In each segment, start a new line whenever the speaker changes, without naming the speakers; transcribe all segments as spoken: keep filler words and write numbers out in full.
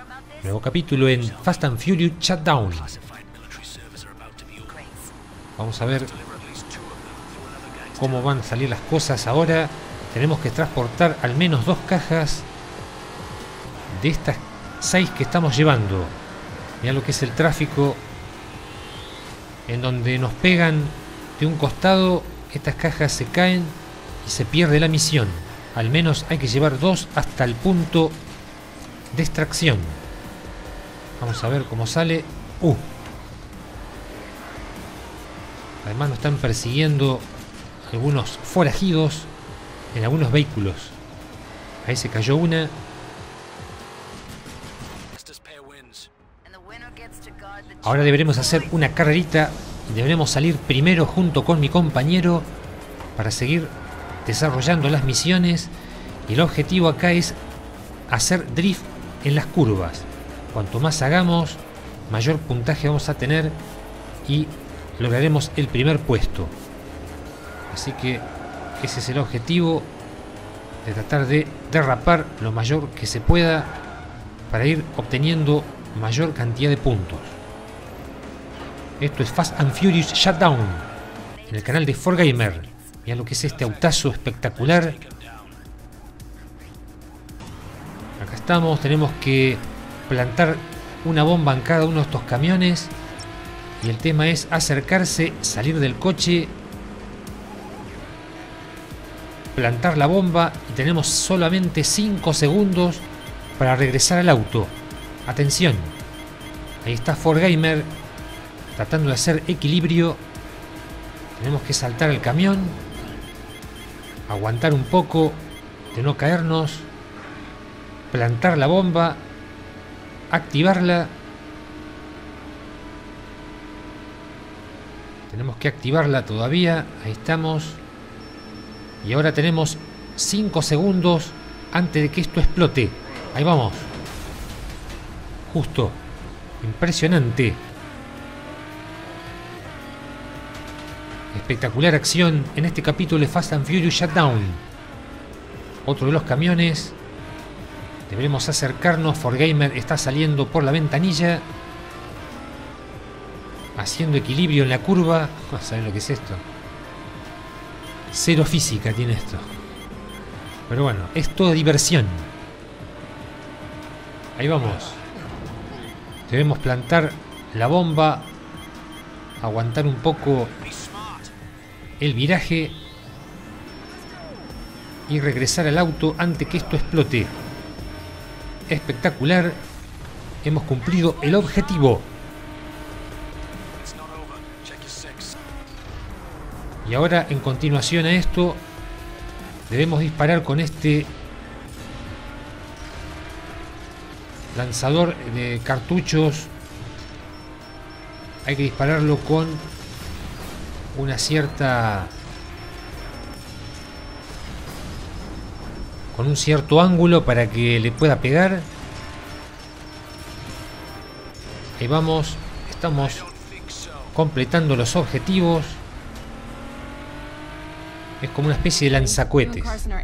Nuevo capítulo en Fast and Furious Shutdown. Vamos a ver cómo van a salir las cosas ahora. Tenemos que transportar al menos dos cajas de estas seis que estamos llevando. Mirá lo que es el tráfico, en donde nos pegan de un costado, estas cajas se caen y se pierde la misión. Al menos hay que llevar dos hasta el punto de extracción. Vamos a ver cómo sale. Uh. Además nos están persiguiendo algunos forajidos en algunos vehículos. Ahí se cayó una. Ahora deberemos hacer una carrerita y deberemos salir primero junto con mi compañero para seguir desarrollando las misiones. Y el objetivo acá es hacer drift en las curvas. Cuanto más hagamos, mayor puntaje vamos a tener y lograremos el primer puesto. Así que ese es el objetivo, de tratar de derrapar lo mayor que se pueda para ir obteniendo mayor cantidad de puntos. Esto es Fast and Furious Shutdown en el canal de cuatro Gamer. Mirá lo que es este autazo espectacular. Acá estamos, tenemos que plantar una bomba en cada uno de estos camiones. Y el tema es acercarse, salir del coche, plantar la bomba y tenemos solamente cinco segundos para regresar al auto. Atención, ahí está cuatro Gamer tratando de hacer equilibrio. Tenemos que saltar el camión, aguantar un poco de no caernos, plantar la bomba, activarla. Tenemos que activarla todavía. Ahí estamos. Y ahora tenemos cinco segundos antes de que esto explote. Ahí vamos. Justo. Impresionante. Espectacular acción en este capítulo de Fast and Furious Shutdown. Otro de los camiones. Deberemos acercarnos. cuatro Gamer está saliendo por la ventanilla, haciendo equilibrio en la curva. No saben lo que es esto. Cero física tiene esto. Pero bueno, es toda diversión. Ahí vamos. Debemos plantar la bomba, aguantar un poco el viraje y regresar al auto antes que esto explote. Espectacular. Hemos cumplido el objetivo. Y ahora, en continuación a esto, debemos disparar con este lanzador de cartuchos. Hay que dispararlo con una cierta... con un cierto ángulo para que le pueda pegar. Ahí vamos. Estamos completando los objetivos. Es como una especie de lanzacohetes.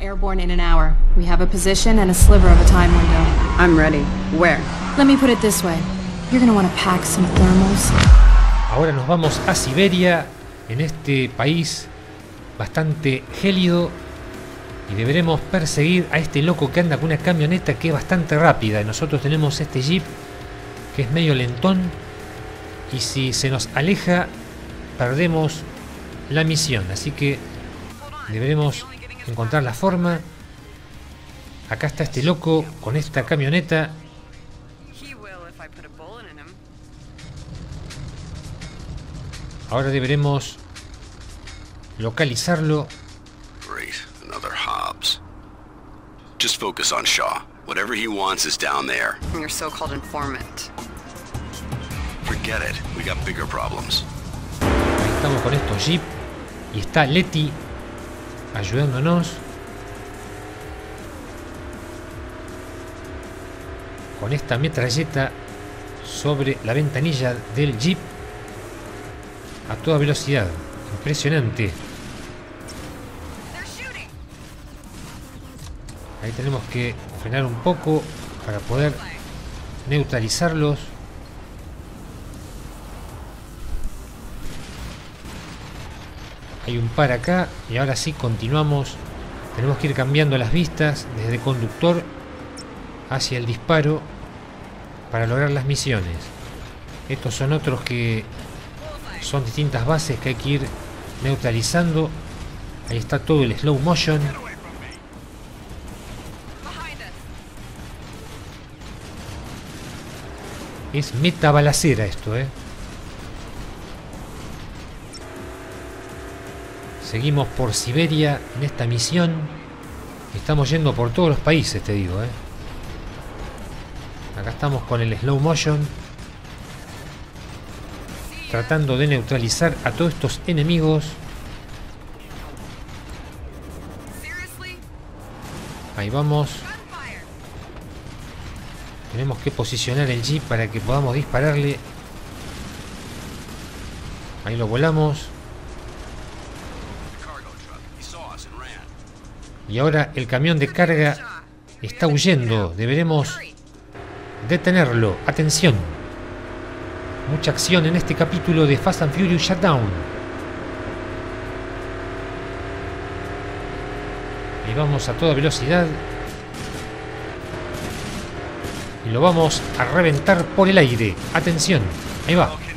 Ahora nos vamos a Siberia, en este país bastante gélido, y deberemos perseguir a este loco que anda con una camioneta que es bastante rápida. Nosotros tenemos este jeep que es medio lentón, y si se nos aleja perdemos la misión. Así que deberemos encontrar la forma. Acá está este loco con esta camioneta. Ahora deberemos localizarlo.
Great, another Hobbs. Just focus on Shaw. Whatever he wants is down there.
Your so-called informant.
Forget it. We got bigger problems.
Ahí estamos con estos jeep y está Letty ayudándonos con esta metralleta sobre la ventanilla del jeep a toda velocidad. Impresionante. Ahí tenemos que frenar un poco para poder neutralizarlos. Hay un par acá y ahora sí continuamos. Tenemos que ir cambiando las vistas desde conductor hacia el disparo para lograr las misiones. Estos son otros que son distintas bases que hay que ir neutralizando. Ahí está todo el slow motion. Es meta balacera esto, eh. Seguimos por Siberia en esta misión. Estamos yendo por todos los países, te digo, eh. Acá estamos con el slow motion, tratando de neutralizar a todos estos enemigos. Ahí vamos. Tenemos que posicionar el jeep para que podamos dispararle. Ahí lo volamos. Y ahora el camión de carga está huyendo. Deberemos detenerlo. Atención. Mucha acción en este capítulo de Fast and Furious Shutdown. Y vamos a toda velocidad. Y lo vamos a reventar por el aire. Atención. Ahí va.